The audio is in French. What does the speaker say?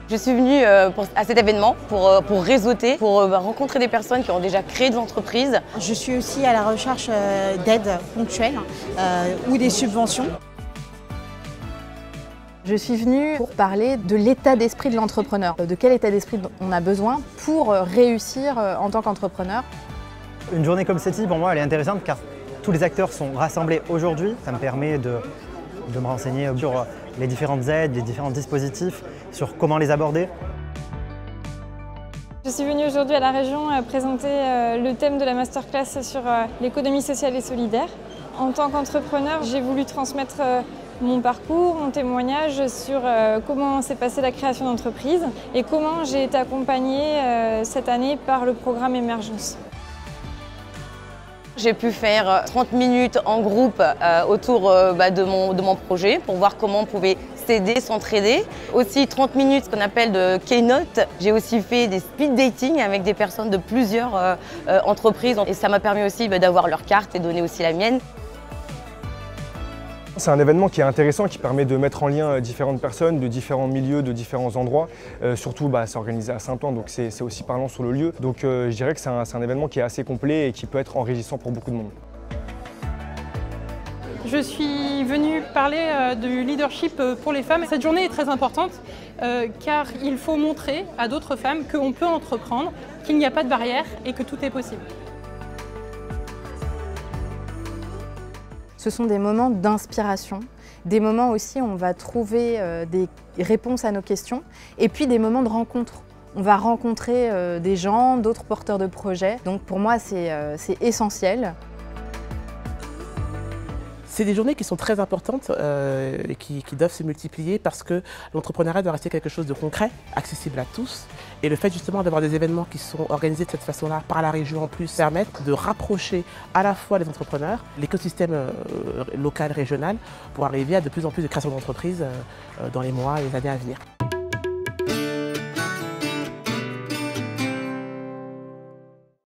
Je suis venue à cet événement pour réseauter, pour rencontrer des personnes qui ont déjà créé des entreprises. Je suis aussi à la recherche d'aides ponctuelles ou des subventions. Je suis venue pour parler de l'état d'esprit de l'entrepreneur, de quel état d'esprit on a besoin pour réussir en tant qu'entrepreneur. Une journée comme celle-ci, pour moi, elle est intéressante car tous les acteurs sont rassemblés aujourd'hui. Ça me permet de me renseigner sur les différentes aides, les différents dispositifs, sur comment les aborder. Je suis venue aujourd'hui à la région présenter le thème de la masterclass sur l'économie sociale et solidaire. En tant qu'entrepreneur, j'ai voulu transmettre mon parcours, mon témoignage sur comment s'est passée la création d'entreprise et comment j'ai été accompagnée cette année par le programme Émergence. J'ai pu faire 30 minutes en groupe autour de mon projet pour voir comment on pouvait s'aider, s'entraider. Aussi 30 minutes, ce qu'on appelle de keynote. J'ai aussi fait des speed dating avec des personnes de plusieurs entreprises et ça m'a permis aussi d'avoir leur carte et donner aussi la mienne. C'est un événement qui est intéressant, qui permet de mettre en lien différentes personnes de différents milieux, de différents endroits. Surtout, c'est organisé à Saint-Ouen, donc c'est aussi parlant sur le lieu. Donc je dirais que c'est un événement qui est assez complet et qui peut être enrichissant pour beaucoup de monde. Je suis venue parler du leadership pour les femmes. Cette journée est très importante car il faut montrer à d'autres femmes qu'on peut entreprendre, qu'il n'y a pas de barrière et que tout est possible. Ce sont des moments d'inspiration, des moments aussi où on va trouver des réponses à nos questions et puis des moments de rencontre. On va rencontrer des gens, d'autres porteurs de projets. Donc pour moi, c'est essentiel. C'est des journées qui sont très importantes et qui doivent se multiplier parce que l'entrepreneuriat doit rester quelque chose de concret, accessible à tous. Et le fait justement d'avoir des événements qui sont organisés de cette façon-là par la région en plus permettent de rapprocher à la fois les entrepreneurs, l'écosystème local, régional, pour arriver à de plus en plus de création d'entreprises dans les mois et les années à venir.